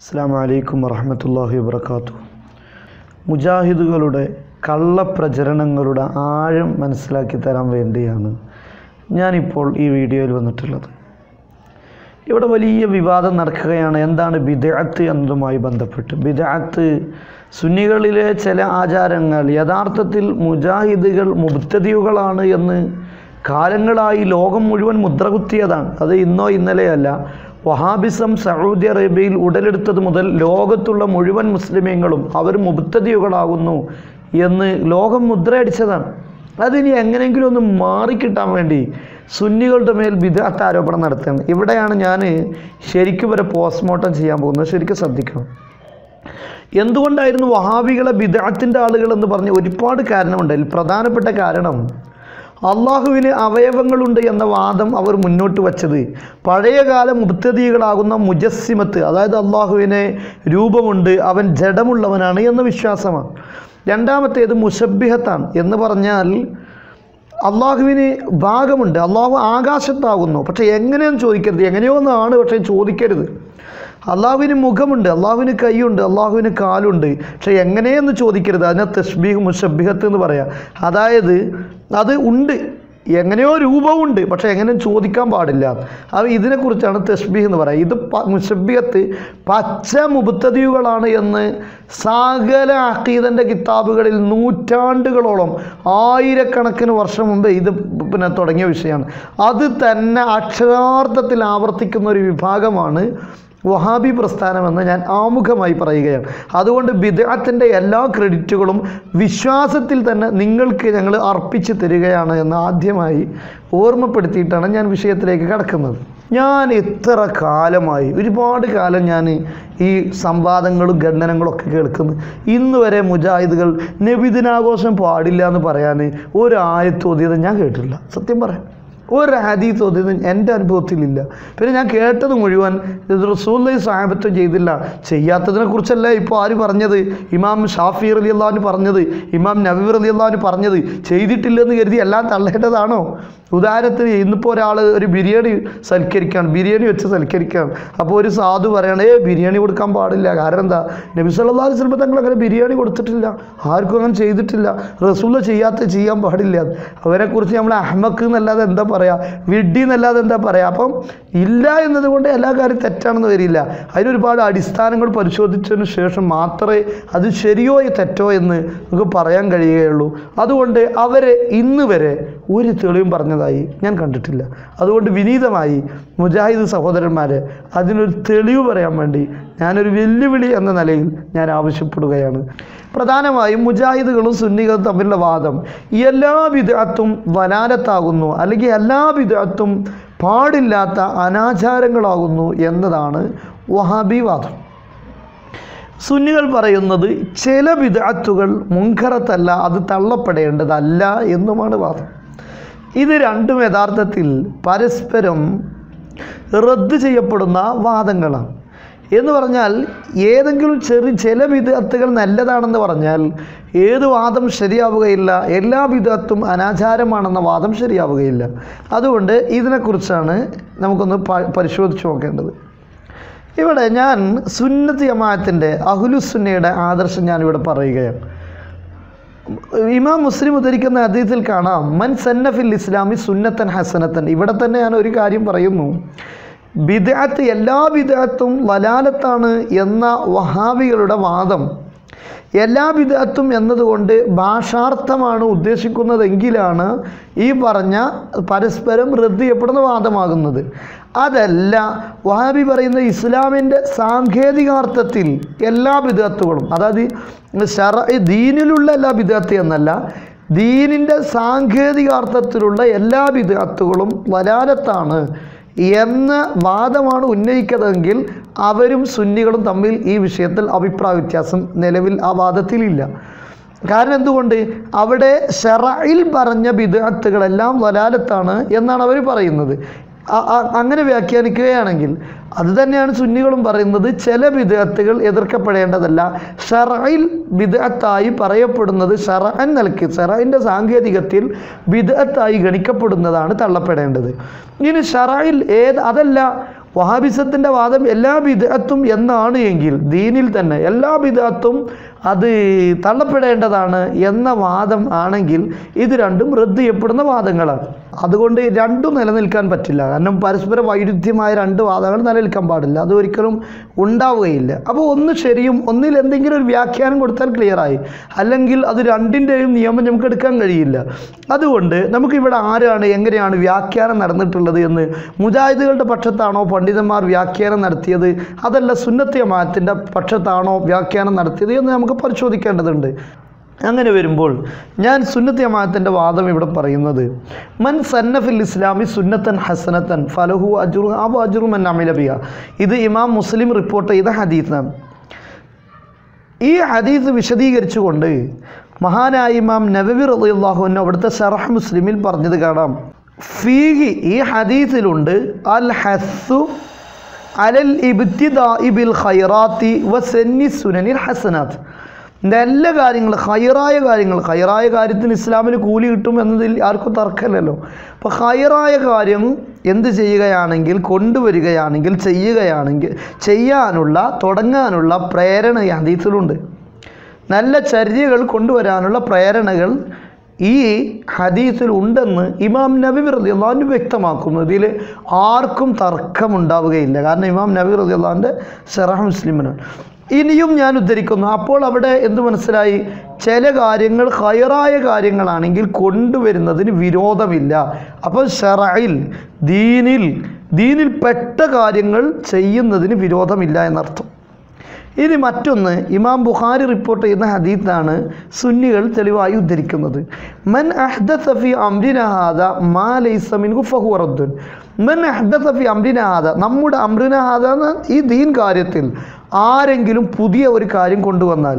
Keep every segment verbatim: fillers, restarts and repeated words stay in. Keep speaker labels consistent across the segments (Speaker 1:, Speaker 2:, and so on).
Speaker 1: അസ്സലാമു അലൈക്കും വറഹ്മത്തുള്ളാഹി വബറകാതുഹു. മുജാഹിദുകളുടെ കള്ളപ്രചരണങ്ങളുടെ ആഴം മനസ്സിലാക്കി തരാൻ വേണ്ടിയാണ് ഞാനിപ്പോൾ ഈ വീഡിയോയിൽ വന്നിട്ടുള്ളത്. ഇവിടെ വലിയ വിവാദം നടക്കുകയാണ്. എന്താണ് ബിദ്അത്ത് എന്നതുമായി ബന്ധപ്പെട്ട്. ബിദ്അത്ത് സുന്നികളിലെ ചില ആചാരങ്ങൾ യഥാർത്ഥത്തിൽ മുജാഹിദുകൾ മുബ്തദിയുകളാണ് എന്ന് കാലങ്ങളായി ലോകം മുഴുവൻ മുദ്രകുത്തിയതാണ്. അത് ഇന്നോ ഇന്നലെയല്ല. വഹാബിസം സൗദി അറേബ്യയിൽ ഉടലെടുത്തത് മുതൽ ലോകത്തുള്ള മുഴുവൻ മുസ്ലിമീങ്ങളും അവർ മുബ്തദിയുകളാകുന്നു എന്ന് ലോകം മുദ്രയടിച്ചതാണ്. അതിനി എങ്ങനെയെങ്കിലും ഒന്ന് മാറിക്കിട്ടാൻ വേണ്ടി സുന്നികളുടെ മേൽ ബിദ്അത്ത് ആരോപണം നടത്തുകയാണ്. ഇവിടെയാണ് ഞാൻ ശരിക്കും വരെ പോസ്റ്റ്മോർട്ടം ചെയ്യാൻ പോകുന്നത്. ശരിക്കും ശ്രദ്ധിക്കണം. എന്തുകൊണ്ടായിരുന്നു വഹാബികളെ ബിദ്അത്തിൻ്റെ ആളുകൾ എന്ന് പറഞ്ഞ് ഒരുപാട് കാരണമുണ്ട്. അതിൽ പ്രധാനപ്പെട്ട കാരണം അള്ളാഹുവിന് അവയവങ്ങളുണ്ട് എന്ന വാദം അവർ മുന്നോട്ട് വച്ചത് പഴയകാല മുബ്തദികളാകുന്ന മുജസ്സിമത്ത്, അതായത് അള്ളാഹുവിന് രൂപമുണ്ട്, അവൻ ജഡമുള്ളവനാണ് എന്ന വിശ്വാസമാണ്. രണ്ടാമത്തേത് മുശബ്ബിഹത്താണ്. എന്ന് പറഞ്ഞാൽ അള്ളാഹുവിന് ഭാഗമുണ്ട്, അള്ളാഹു ആകാശത്താകുന്നു, പക്ഷേ എങ്ങനെയെന്ന് ചോദിക്കരുത്. എങ്ങനെയോ ഒന്നാണ്, പക്ഷേ ചോദിക്കരുത്. അള്ളാഹുവിന് മുഖമുണ്ട്, അള്ളാഹുവിന് കൈയുണ്ട്, അള്ളാഹുവിന് കാലുണ്ട്, പക്ഷേ എങ്ങനെയെന്ന് ചോദിക്കരുത്. അതിനെ തശ്ബീഹ് മുശബ്ബിഹത്ത് എന്ന് പറയാം. അതായത് അത് ഉണ്ട്, എങ്ങനെയോ രൂപമുണ്ട്, പക്ഷേ എങ്ങനെയും ചോദിക്കാൻ പാടില്ല. അത് ഇതിനെക്കുറിച്ചാണ് തശ്ബീഹ് എന്ന് പറയുക. ഇത് മുശബ്ബിഹത്ത് പച്ച മുബ്തദിയുകളാണ് എന്ന് സകല അഖീദൻ്റെ കിതാബുകളിൽ നൂറ്റാണ്ടുകളോളം ആയിരക്കണക്കിന് വർഷം മുമ്പ് ഇത് പിന്നെ തുടങ്ങിയ വിഷയമാണ്. അത് തന്നെ അക്ഷരാർത്ഥത്തിൽ ആവർത്തിക്കുന്ന ഒരു വിഭാഗമാണ് വഹാബി പ്രസ്ഥാനമെന്ന് ഞാൻ ആമുഖമായി പറയുകയാണ്. അതുകൊണ്ട് ബിദ്അത്തിൻ്റെ എല്ലാ ക്രെഡിറ്റുകളും വിശ്വാസത്തിൽ തന്നെ നിങ്ങൾക്ക് ഞങ്ങൾ അർപ്പിച്ച് തരികയാണ് എന്ന് ആദ്യമായി ഓർമ്മപ്പെടുത്തിയിട്ടാണ് ഞാൻ വിഷയത്തിലേക്ക് കടക്കുന്നത്. ഞാൻ എത്ര കാലമായി, ഒരുപാട് കാലം ഞാൻ ഈ സംവാദങ്ങളും ഖണ്ഡനങ്ങളും ഒക്കെ കേൾക്കുന്നു. ഇന്ന് വരെ മുജാഹിദുകൾ നബിദിനാഘോഷം പാടില്ല എന്ന് പറയാൻ ഒരു ആയത്ത് ഓതിയത് ഞാൻ കേട്ടില്ല. സത്യം പറയാം, ഒരു ഹദീസ് ഓതിയത് എൻ്റെ അനുഭവത്തിലില്ല. പിന്നെ ഞാൻ കേട്ടത് മുഴുവൻ റസൂലുള്ളാഹി സ്വഹാബത്തും ചെയ്തില്ല. ചെയ്യാത്തതിനെ കുറിച്ചല്ല ഇപ്പോൾ ആര് പറഞ്ഞത്? ഇമാം ഷാഫി റളിയല്ലാഹു അൻഹു പറഞ്ഞത്, ഇമാം നവവി റളിയല്ലാഹു അൻഹു പറഞ്ഞത് ചെയ്തിട്ടില്ലെന്ന് കരുതി എല്ലാം തള്ളേണ്ടതാണോ? ഉദാഹരണത്തിന് ഇന്നിപ്പോൾ ഒരാൾ ഒരു ബിരിയാണി സൽക്കരിക്കുകയാണ്, ബിരിയാണി വെച്ച് സൽക്കരിക്കുകയാണ്. അപ്പോൾ ഒരു സാധു പറയണേ ബിരിയാണി കൊടുക്കാൻ പാടില്ല. കാരണം എന്താ? നബി സല്ലല്ലാഹു അലൈഹി വസല്ലം തങ്ങൾ അങ്ങനെ ബിരിയാണി കൊടുത്തിട്ടില്ല, ആർക്കും അങ്ങനെ ചെയ്തിട്ടില്ല, റസൂലുള്ളാഹി ചെയ്യാത്ത ചെയ്യാൻ പാടില്ല. അവരെക്കുറിച്ച് നമ്മൾ അഹ്മക്ക് എന്നല്ലാതെ എന്താ പറയുക, വിഡ്ഢി എന്നല്ലാതെ എന്താ പറയുക? അപ്പം ഇല്ല എന്നതുകൊണ്ട് എല്ലാ കാര്യം തെറ്റാണെന്ന് വരില്ല. അതിനൊരുപാട് അടിസ്ഥാനങ്ങൾ പരിശോധിച്ചതിന് ശേഷം മാത്രമേ അത് ശരിയോ തെറ്റോ എന്ന് നമുക്ക് പറയാൻ കഴിയുകയുള്ളൂ. അതുകൊണ്ട് അവരെ ഇന്ന് വരെ ഒരു തെളിവും പറഞ്ഞതായി ഞാൻ കണ്ടിട്ടില്ല. അതുകൊണ്ട് വിനീതമായി മുജാഹിദ് സഹോദരന്മാരെ അതിനൊരു തെളിവ് പറയാൻ വേണ്ടി ഞാനൊരു വെല്ലുവിളി എന്ന നിലയിൽ ഞാൻ ആവശ്യപ്പെടുകയാണ്. പ്രധാനമായും മുജാഹിദുകളും സുന്നികളും തമ്മിലുള്ള വാദം എല്ലാ ബിദ്അത്തും വലാലത്താകുന്നു, അല്ലെങ്കിൽ എല്ലാ ബിദ്അത്തും പാടില്ലാത്ത അനാചാരങ്ങളാകുന്നു എന്നതാണ് വഹാബി വാദം. സുന്നികൾ പറയുന്നത് ചില ബിദ്അത്തുകൾ മുൻകറത്തല്ല, അത് തള്ളപ്പെടേണ്ടതല്ല എന്നുമാണ് വാദം. ഇത് രണ്ടും യഥാർത്ഥത്തിൽ പരസ്പരം റദ്ദ് ചെയ്യപ്പെടുന്ന വാദങ്ങളാണ്. എന്ന് പറഞ്ഞാൽ ഏതെങ്കിലും ചെറിയ ചില ബിദ്അത്തുകൾ നല്ലതാണെന്ന് പറഞ്ഞാൽ ഏത് വാദം ശരിയാവുകയില്ല, എല്ലാ ബിദ്അത്തും അനാചാരമാണെന്ന വാദം ശരിയാവുകയില്ല. അതുകൊണ്ട് ഇതിനെക്കുറിച്ചാണ് നമുക്കൊന്ന് പരിശോധിച്ച് നോക്കേണ്ടത്. ഇവിടെ ഞാൻ സുന്നത്ത് ജമാഅത്തിൻ്റെ അഹ്ലുസുന്നയുടെ ആദർശം ഞാനിവിടെ പറയുകയാണ്. ഇമാം മുസ്ലിം ഉദ്ധരിക്കുന്ന ഹദീസിൽ കാണാം, മൻ സന്ന ഫിൽ ഇസ്ലാമി സുന്നത്തൻ ഹസനത്തൻ. ഇവിടെ തന്നെ ഞാൻ ഒരു കാര്യം പറയുന്നു, ബിദ്അത്ത് എല്ലാ ബിദ്അത്തും വലാലത്താണ് എന്ന വഹാബികളുടെ വാദം എല്ലാ ബിദ്അത്തും എന്നതുകൊണ്ട് ഭാഷാർത്ഥമാണ് ഉദ്ദേശിക്കുന്നതെങ്കിലാണ് ഈ പറഞ്ഞ പരസ്പരം റദ്ദ് ചെയ്യപ്പെടുന്ന വാദമാകുന്നത്. അതല്ല, വഹാബി പറയുന്ന ഇസ്ലാമിൻ്റെ സാങ്കേതികാർത്ഥത്തിൽ എല്ലാ ബിദ്അത്തുകളും, അതായത് ശർഈ ദീനിലുള്ള എല്ലാ ബിദ്അത്ത് എന്നല്ല, ദീനിൻ്റെ സാങ്കേതികാർത്ഥത്തിലുള്ള എല്ലാ ബിദ്അത്തുകളും വലാലത്താണ് എന്ന വാദമാണ് ഉന്നയിക്കുന്നതെങ്കിൽ അവരും സുന്നികളും തമ്മിൽ ഈ വിഷയത്തിൽ അഭിപ്രായ വ്യത്യാസം നിലവിൽ ആ വാദത്തിലില്ല. കാരണം എന്തുകൊണ്ട്? അവിടെ ശർഈൽ പറഞ്ഞ ബിദ്അത്തുകളെല്ലാം വലാലത്താണ് എന്നാണ് അവർ പറയുന്നത്. അങ്ങനെ വ്യാഖ്യാനിക്കുകയാണെങ്കിൽ അത് തന്നെയാണ് സുന്നികളും പറയുന്നത്. ചില ബിദ്അത്തുകൾ എതിർക്കപ്പെടേണ്ടതല്ല, ശർഈൽ ബിദ്അത്തായി പറയപ്പെടുന്നത് ശർഅൻ നൽകി ശർഇൻ്റെ സാങ്കേതികത്തിൽ ബിദ്അത്തായി ഗണിക്കപ്പെടുന്നതാണ് തള്ളപ്പെടേണ്ടത്. ഇനി ശർഈൽ ഏത് അതല്ല വഹാബിസത്തിൻ്റെ വാദം എല്ലാ ബിദ്അത്തും എന്നാണ് എങ്കിൽ ദീനിൽ തന്നെ എല്ലാ ബിദ്അത്തും അത് തള്ളപ്പെടേണ്ടതാണ് എന്ന വാദം ആണെങ്കിൽ ഇത് രണ്ടും റദ്ദ് ചെയ്യപ്പെടുന്ന വാദങ്ങളാണ്. അതുകൊണ്ട് രണ്ടും നിലനിൽക്കാൻ പറ്റില്ല. കാരണം പരസ്പര വൈരുദ്ധ്യമായ രണ്ട് വാദങ്ങൾ നിലനിൽക്കാൻ പാടില്ല, അത് ഒരിക്കലും ഉണ്ടാവുകയില്ല. അപ്പോൾ ഒന്ന് ശരിയും ഒന്നിൽ എന്തെങ്കിലും ഒരു വ്യാഖ്യാനം കൊടുത്താൽ ക്ലിയറായി, അല്ലെങ്കിൽ അത് രണ്ടിൻ്റെയും നിയമം നമുക്ക് എടുക്കാൻ കഴിയില്ല. അതുകൊണ്ട് നമുക്കിവിടെ ആരാണ് എങ്ങനെയാണ് വ്യാഖ്യാനം നടന്നിട്ടുള്ളത് എന്ന്, മുജാഹിദുകളുടെ പക്ഷത്താണോ പണ്ഡിതന്മാർ വ്യാഖ്യാനം നടത്തിയത്, അതല്ല സുന്നത്ത് ജമാഅത്തിൻ്റെ പക്ഷത്താണോ വ്യാഖ്യാനം നടത്തിയത് എന്ന് നമുക്ക് പരിശോധിക്കേണ്ടതുണ്ട്. അങ്ങനെ വരുമ്പോൾ ഞാൻ സുന്നത്ത് ജമാഅത്തിൻ്റെ വാദം ഇവിടെ പറയുന്നത്, മൻ സന്നഫിൽ ഇസ്ലാമി സുന്നത്തൻ ഹസനത്തൻ ഫലഹു അജ്റു അബു അജ്റു മൻ അമില ബിഹ. ഇത് ഇമാം മുസ്ലിം റിപ്പോർട്ട് ചെയ്ത ഹദീസാണ്. ഈ ഹദീസ് വിശദീകരിച്ചുകൊണ്ട് മഹാനായ ഇമാം നവവി റളിയല്ലാഹു അൻഹു അവിടുത്തെ ശറഹ് മുസ്ലിമിൽ പറഞ്ഞത് കാണാം. ഫീഹി, ഈ ഹദീസിലുണ്ട്, അൽ ഹസ്സു അലൽ ഇബ്തിദാഇ ബിൽ ഖൈറാത്തി വസന്നി സുനനിൽ ഹസനാത്ത്. നല്ല കാര്യങ്ങൾ, ഹൈറായ കാര്യങ്ങൾ, ഹൈറായ കാര്യത്തിന് ഇസ്ലാമിൽ കൂലി കിട്ടും എന്നതിൽ ആർക്കും തർക്കമില്ലല്ലോ. അപ്പോൾ ഹൈറായ കാര്യം എന്ത് ചെയ്യുകയാണെങ്കിൽ, കൊണ്ടുവരികയാണെങ്കിൽ, ചെയ്യുകയാണെങ്കിൽ, ചെയ്യാനുള്ള തുടങ്ങാനുള്ള പ്രേരണ ഈ ഹദീസിലുണ്ട്. നല്ല ചര്യകൾ കൊണ്ടുവരാനുള്ള പ്രേരണകൾ ഈ ഹദീസിൽ ഉണ്ടെന്ന് ഇമാം നബവി റളിയല്ലാഹു അൻഹു വ്യക്തമാക്കുന്നു. ഇതിൽ ആർക്കും തർക്കമുണ്ടാവുകയില്ല. കാരണം ഇമാം നബവി റളിയല്ലാഹു അൻഹുവിൻ്റെ ശറഹ് മുസ്ലിമിനാണ്. ഇനിയും ഞാൻ ഉദ്ധരിക്കുന്നു. അപ്പോൾ അവിടെ എന്ത് മനസ്സിലായി? ചില കാര്യങ്ങൾ ഖൈറായ കാര്യങ്ങളാണെങ്കിൽ കൊണ്ടുവരുന്നതിന് വിരോധമില്ല. അപ്പോൾ ശറഇൽ, ദീനിൽ ദീനിൽ പെട്ട കാര്യങ്ങൾ ചെയ്യുന്നതിന് വിരോധമില്ല എന്നർത്ഥം. ഇനി മറ്റൊന്ന്, ഇമാം ബുഖാരി റിപ്പോർട്ട് ചെയ്യുന്ന ഹദീസാണ് സുന്നികൾ തെളിവായി ഉദ്ധരിക്കുന്നത്. മൻ അഹ്ദസ ഫി അംരിനാ ഹാദാ മാ ലൈസ മിൻഹു ഫഹുവ റദ്ദുൻ. മൻ അഹ്ദസ ഫി അംരിനാ ഹാദാ, നമ്മുടെ അംറിനാ ഹാദാ ഈ ദീൻ കാര്യത്തിൽ ആരെങ്കിലും പുതിയ ഒരു കാര്യം കൊണ്ടുവന്നാൽ,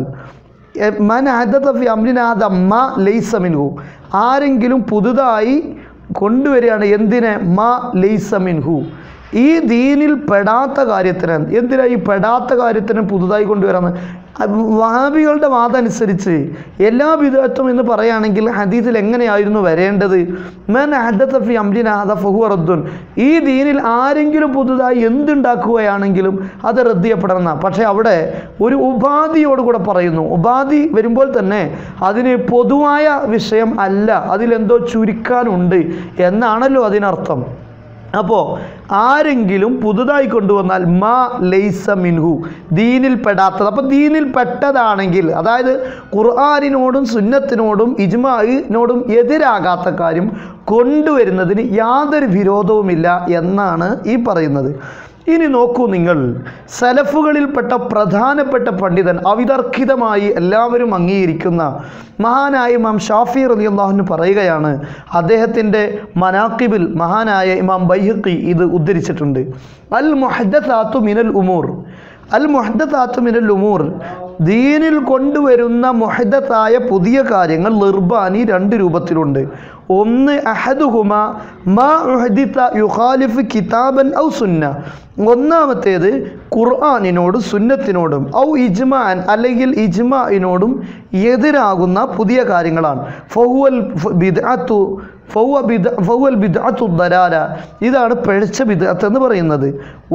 Speaker 1: മൻ അഹ്ദസ ഫി അംരിനാ ഹാദാ മാ ലൈസ മിൻഹു, ആരെങ്കിലും പുതുതായി കൊണ്ടുവരികയാണ് എന്തിനെ? മാ ലൈസ മിൻഹു, ഈ ദീനിൽ പെടാത്ത കാര്യത്തിന്. എന്തിനാ ഈ പെടാത്ത കാര്യത്തിന് പുതുതായി കൊണ്ടുവരാന്ന്? വഹാബികളുടെ വാദം അനുസരിച്ച് എല്ലാ ബിദ്അത്തും എന്ന് പറയുകയാണെങ്കിൽ ഹദീസിൽ എങ്ങനെയായിരുന്നു വരേണ്ടത്? മൻ അഹ്ദസ ഫി അംരിനാ ഹാദാ ഫഹുവ റദ്ദുൻ. ഈ ദീനിൽ ആരെങ്കിലും പുതുതായി എന്തുണ്ടാക്കുകയാണെങ്കിലും അത് റദ്ദ് ചെയ്യപ്പെടണം. പക്ഷേ അവിടെ ഒരു ഉപാധിയോടുകൂടെ പറയുന്നു. ഉപാധി വരുമ്പോൾ തന്നെ അതിന് പൊതുവായ വിഷയം അല്ല, അതിലെന്തോ ചുരുക്കാനുണ്ട് എന്നാണല്ലോ അതിനർത്ഥം. അപ്പോൾ ആരെങ്കിലും പുതുതായി കൊണ്ടുവന്നാൽ മാ ലൈസ മിൻഹു, ദീനിൽ പെടാത്തത്. അപ്പോൾ ദീനിൽ പെട്ടതാണെങ്കിൽ, അതായത് ഖുർആനിനോടും സുന്നത്തിനോടും ഇജ്മാഇനോടും എതിരാകാത്ത കാര്യം കൊണ്ടുവരുന്നതിന് യാതൊരു വിരോധവുമില്ല എന്നാണ് ഈ പറയുന്നത്. ഇനി നോക്കൂ നിങ്ങൾ, സലഫുകളിൽപ്പെട്ട പ്രധാനപ്പെട്ട പണ്ഡിതൻ, അവിതർക്കിതമായി എല്ലാവരും അംഗീകരിക്കുന്ന മഹാനായ ഇമാം ഷാഫി റളിയല്ലാഹു അൻഹു പറയുകയാണ്. അദ്ദേഹത്തിൻ്റെ മനാഖിബിൽ മഹാനായ ഇമാം ബൈഹഖി ഇത് ഉദ്ധരിച്ചിട്ടുണ്ട്. അൽ മുഹദ്ദസാത്തു മിനൽ ഉമൂർ, അൽ മുഹദ്ദസാത്തു മിനൽ ഉമൂർ, ദീനിൽ കൊണ്ടുവരുന്ന മുഹദ്ദസായ പുതിയ കാര്യങ്ങൾ ലിർബാനി രണ്ട് രൂപത്തിലുണ്ട്. ഒന്ന് അഹദുഹുമ മാ ഉഹദിത യുഖാലിഫു കിതാബൻ ഔ സുന്ന, ഒന്നാമത്തേത് ഖുർആനിനോടും സുന്നത്തിനോടും, ഔ ഇജ്മാൻ അല്ലെങ്കിൽ ഇജ്മാഇനോടും എതിരാകുന്ന പുതിയ കാര്യങ്ങളാണ്. ഫഹുവൽ ബിദ്അത്തു ഫഹുവ ബിദ ഫഹുവൽ ബിദ്അത്തു ദലാല, ഇതാണ് പിഴച്ച ബിദ്അത്ത് എന്ന് പറയുന്നത്.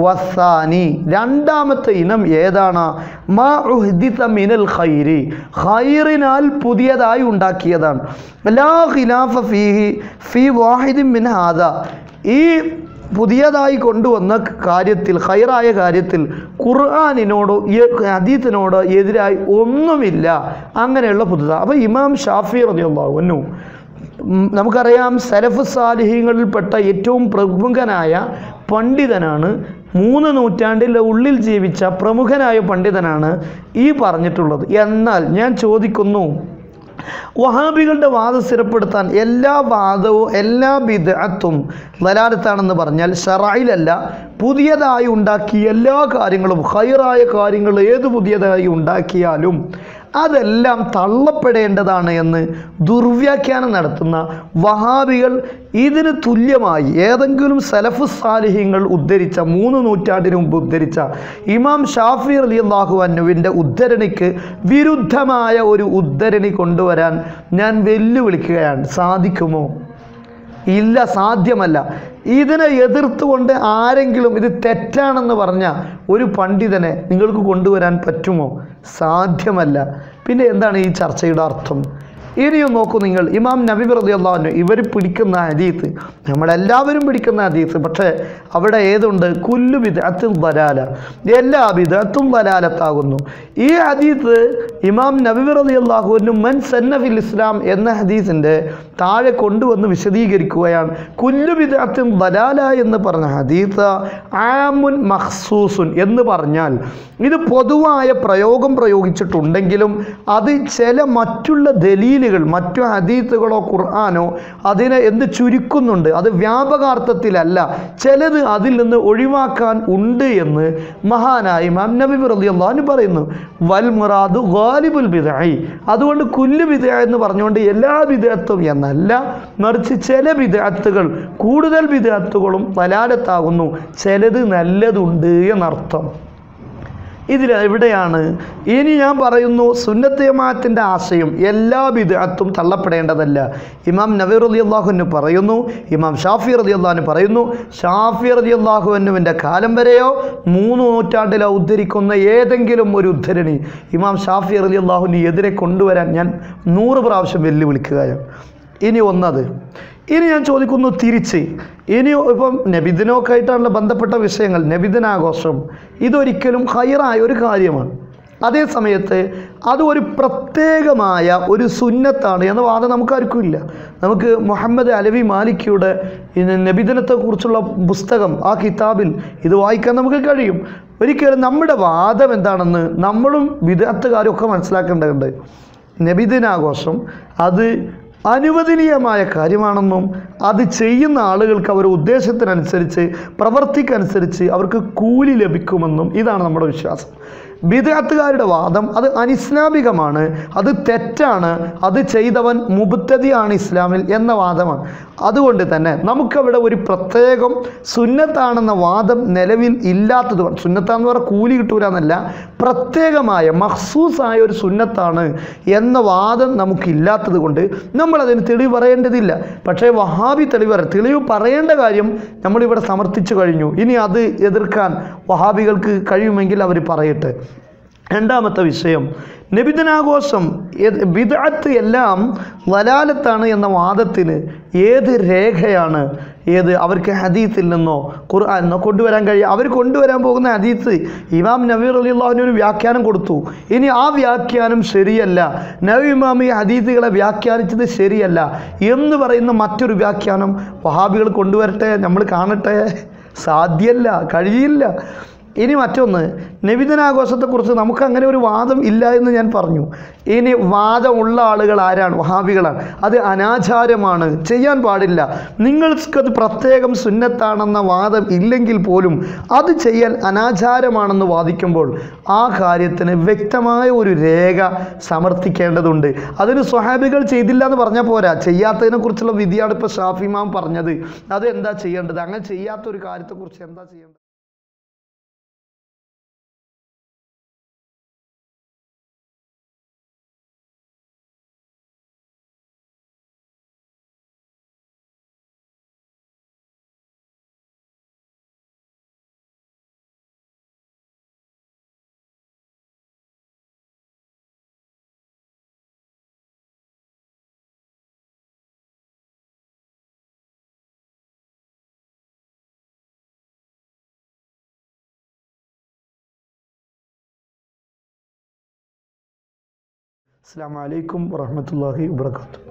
Speaker 1: വസാനി, രണ്ടാമത്തെ ഇനം ഏതാണ്? മാ ഉഹ്ദിത മിനൽ ഖൈരി, ഖൈറിനാൽ പുതിയതായി ഉണ്ടാക്കിയതാണ്. ലാ ഖിലാഫ ഫീഹി ഫീ വാഹിദിൻ മിൻ ഹാദാ, ഈ പുതിയതായി കൊണ്ടുവന്ന കാര്യത്തിൽ, ഖൈറായ കാര്യത്തിൽ ഖുർആനിനോടോ ഹദീസിനോടോ എതിരായി ഒന്നുമില്ല. അങ്ങനെയുള്ള പുതുത. അപ്പോൾ ഇമാം ഷാഫി റളിയല്ലാഹു അൻഹു, നമുക്കറിയാം സലഫ് സാലിഹീങ്ങളിൽപ്പെട്ട ഏറ്റവും പ്രമുഖനായ പണ്ഡിതനാണ്, മൂന്ന് നൂറ്റാണ്ടിൻ്റെ ഉള്ളിൽ ജീവിച്ച പ്രമുഖനായ പണ്ഡിതനാണ് ഈ പറഞ്ഞിട്ടുള്ളത്. എന്നാൽ ഞാൻ ചോദിക്കുന്നു, വഹാബികളുടെ വാദം സ്ഥിരപ്പെടുത്താൻ എല്ലാ വാദവും എല്ലാ ബിദ്അത്തും ദലാലത്താണെന്ന് പറഞ്ഞാൽ ശറഇലല്ല, പുതിയതായി ഉണ്ടാക്കിയ എല്ലാ കാര്യങ്ങളും, ഖൈറായ കാര്യങ്ങൾ ഏത് പുതിയതായി ഉണ്ടാക്കിയാലും അതെല്ലാം തള്ളപ്പെടേണ്ടതാണ് എന്ന് ദുർവ്യാഖ്യാനം നടത്തുന്ന വഹാബികൾ ഇതിന് തുല്യമായി ഏതെങ്കിലും സലഫ് സാലിഹ്യങ്ങൾ ഉദ്ധരിച്ച, മൂന്ന് നൂറ്റാണ്ടിന് മുമ്പ് ഉദ്ധരിച്ച ഇമാം ഷാഫി റളിയല്ലാഹു അൻഹുവിൻ്റെ ഉദ്ധരണിക്ക് വിരുദ്ധമായ ഒരു ഉദ്ധരണി കൊണ്ടുവരാൻ ഞാൻ വെല്ലുവിളിക്കുകയാണ്. സാധിക്കുമോ? ഇല്ല, സാധ്യമല്ല. ഇതിനെ എതിർത്തുകൊണ്ട് ആരെങ്കിലും ഇത് തെറ്റാണെന്ന് പറഞ്ഞ ഒരു പണ്ഡിതനെ നിങ്ങൾക്ക് കൊണ്ടുവരാൻ പറ്റുമോ? സാധ്യമല്ല. പിന്നെ എന്താണ് ഈ ചർച്ചയുടെ അർത്ഥം? ഇനിയും നോക്കൂ നിങ്ങൾ, ഇമാം നബവി റളിയല്ലാഹു അൻഹു ഇവർ പിടിക്കുന്ന ഹദീസ്, നമ്മളെല്ലാവരും പിടിക്കുന്ന ഹദീസ്, പക്ഷേ അവിടെ ഏതുണ്ട്? കുല്ലു ബിദ്അത്തുൻ ദലാല, എല്ലാ ബിദ്അത്തും ദലാലത്താകുന്നു. ഈ ഹദീസ് ഇമാം നബവി റളിയല്ലാഹു അൻഹു മൻ സന്ന ഫിൽ ഇസ്ലാം എന്ന ഹദീസിൻ്റെ താഴെ കൊണ്ടുവന്ന് വിശദീകരിക്കുകയാണ്. കുല്ലു ബിദ്അത്തുൻ ദലാല എന്ന് പറഞ്ഞ ഹദീസ് ആമുൻ മഖ്സൂസുൻ എന്ന് പറഞ്ഞാൽ ഇത് പൊതുവായ പ്രയോഗം പ്രയോഗിച്ചിട്ടുണ്ടെങ്കിലും അത് ചില മറ്റുള്ള ദലീലുകൾ, മറ്റു ഹദീസുകളോ ഖുർആനോ അതിനെ എന്ത് ചുരുക്കുന്നുണ്ട്. അത് വ്യാപകാർത്ഥത്തിലല്ല, ചിലത് അതിൽ നിന്ന് ഒഴിവാക്കാൻ ഉണ്ട് എന്ന് മഹാനായ ഇമാം നബവി റളിയല്ലാഹു അൻഹു പറയുന്നു. വൽ മുറാദു ഗാലിബുൽ ബിദ്അഇ, അതുകൊണ്ട് കുല്ലു ബിദ്അ എന്ന് പറഞ്ഞുകൊണ്ട് എല്ലാ ബിദ്അത്തും എന്നല്ല, മറിച്ച് ചില ബിദ്അത്തുകൾ, കൂടുതൽ ബിദ്അത്തുകളും ദലാലത്താകുന്നു, ചിലത് നല്ലതുണ്ട് എന്നർത്ഥം. ഇതിൽ എവിടെയാണ്? ഇനി ഞാൻ പറയുന്നു, സുന്നത്ത് ജമാഅത്തിൻ്റെ ആശയം എല്ലാ ബിദ്അത്തും തള്ളപ്പെടേണ്ടതല്ല. ഇമാം നബവി റളിയല്ലാഹു അൻഹു പറയുന്നു, ഇമാം ഷാഫി റളിയല്ലാഹു അൻഹു പറയുന്നു, ഷാഫി റളിയല്ലാഹു അൻഹുവിൻ്റെ കാലം വരെയോ മൂന്ന് നൂറ്റാണ്ടിലോ ഉദ്ധരിക്കുന്ന ഏതെങ്കിലും ഒരു ഉദ്ധരണി ഇമാം ഷാഫി റളിയല്ലാഹു അൻഹു എതിരെ കൊണ്ടുവരാൻ ഞാൻ നൂറ് പ്രാവശ്യം വെല്ലുവിളിക്കുകയാണ്. ഇനി ഒന്നത്, ഇനി ഞാൻ ചോദിക്കുന്നു തിരിച്ച്, ഇനി ഇപ്പം നബിദിനമൊക്കെ ആയിട്ടാണല്ലോ ബന്ധപ്പെട്ട വിഷയങ്ങൾ, നബിദിനാഘോഷം ഇതൊരിക്കലും ഹൈറായ ഒരു കാര്യമാണ്. അതേ സമയത്ത് അത് ഒരു പ്രത്യേകമായ ഒരു സുന്നത്താണ് എന്ന വാദം നമുക്കാർക്കും ഇല്ല. നമുക്ക് മുഹമ്മദ് അലവി മാലിക്കിയുടെ നബിദിനത്തെക്കുറിച്ചുള്ള പുസ്തകം, ആ കിതാബിൽ ഇത് വായിക്കാൻ നമുക്ക് കഴിയും. ഒരിക്കലും നമ്മുടെ വാദം എന്താണെന്ന് നമ്മളും ബിദ്അത്തുകാരും ഒക്കെ മനസ്സിലാക്കേണ്ടതുണ്ട്. നബിദിനാഘോഷം അത് അനുവദനീയമായ കാര്യമാണെന്നും അത് ചെയ്യുന്ന ആളുകൾക്ക് അവരുടെ ഉദ്ദേശത്തിനനുസരിച്ച്, പ്രവർത്തിക്കനുസരിച്ച് അവർക്ക് കൂലി ലഭിക്കുമെന്നും ഇതാണ് നമ്മുടെ വിശ്വാസം. ബിദ്അത്തുകാരുടെ വാദം അത് അനിസ്ലാമികമാണ്, അത് തെറ്റാണ്, അത് ചെയ്തവൻ മുബ്തദിയാണ് ഇസ്ലാമിൽ എന്ന വാദമാണ്. അതുകൊണ്ട് തന്നെ നമുക്കവിടെ ഒരു പ്രത്യേകം സുന്നത്താണെന്ന വാദം നിലവിൽ ഇല്ലാത്തതുകൊണ്ട്, സുന്നത്താന്ന് പറഞ്ഞാൽ കൂലി കിട്ടൂല എന്നല്ല, പ്രത്യേകമായ മഖ്സൂസായ ഒരു സുന്നത്താണ് എന്ന വാദം നമുക്കില്ലാത്തത് കൊണ്ട് നമ്മളതിന് തെളിവ് പറയേണ്ടതില്ല. പക്ഷേ വഹാബി തെളിവ് പറ തെളിവ് പറയേണ്ട കാര്യം നമ്മളിവിടെ സമർത്ഥിച്ചു കഴിഞ്ഞു. ഇനി അത് എതിർക്കാൻ വഹാബികൾക്ക് കഴിയുമെങ്കിൽ അവർ പറയട്ടെ. രണ്ടാമത്തെ വിഷയം, നബിദിനാഘോഷം ബിദ്അത്ത് എല്ലാം വലാലത്താണ് എന്ന വാദത്തിന് ഏത് രേഖയാണ്, ഏത് അവർക്ക് ഹദീസിൽ നിന്നോ ഖുർആനിൽ നിന്നോ കൊണ്ടുവരാൻ കഴിയും? അവർ കൊണ്ടുവരാൻ പോകുന്ന ഹദീസ് ഇമാം നബവി റളിയല്ലാഹു അൻഹു ഒരു വ്യാഖ്യാനം കൊടുത്തു. ഇനി ആ വ്യാഖ്യാനം ശരിയല്ല, നബവി ഇമാം ഈ ഹദീസുകളെ വ്യാഖ്യാനിച്ചത് ശരിയല്ല എന്ന് പറയുന്ന മറ്റൊരു വ്യാഖ്യാനം വഹാബികൾ കൊണ്ടുവരട്ടെ, നമ്മൾ കാണട്ടെ. സാധ്യമല്ല, കഴിയില്ല. ഇനി മറ്റൊന്ന്, നബിദിനാഘോഷത്തെക്കുറിച്ച് നമുക്ക് അങ്ങനെ ഒരു വാദം ഇല്ല എന്ന് ഞാൻ പറഞ്ഞു. ഇനി വാദമുള്ള ആളുകൾ ആരാണ്? വഹാബികളാണ്. അത് അനാചാരമാണ്, ചെയ്യാൻ പാടില്ല, നിങ്ങൾക്കത് പ്രത്യേകം സുന്നത്താണെന്ന വാദം ഇല്ലെങ്കിൽ പോലും അത് ചെയ്യാൻ അനാചാരമാണെന്ന് വാദിക്കുമ്പോൾ ആ കാര്യത്തിന് വ്യക്തമായ ഒരു രേഖ സമർത്ഥിക്കേണ്ടതുണ്ട്. അതിന് സ്വഹാബികൾ ചെയ്തില്ല എന്ന് പറഞ്ഞാൽ പോരാ, ചെയ്യാത്തതിനെക്കുറിച്ചുള്ള വിധിയാണ് ഇപ്പോൾ ഷാഫി ഇമാം പറഞ്ഞത്. അത് എന്താ ചെയ്യേണ്ടത്? അങ്ങനെ ചെയ്യാത്തൊരു കാര്യത്തെക്കുറിച്ച് എന്താ ചെയ്യേണ്ടത്? അസ്സലാമു അലൈക്കും വറഹ്മത്തുള്ളാഹി വബറകാതുഹു.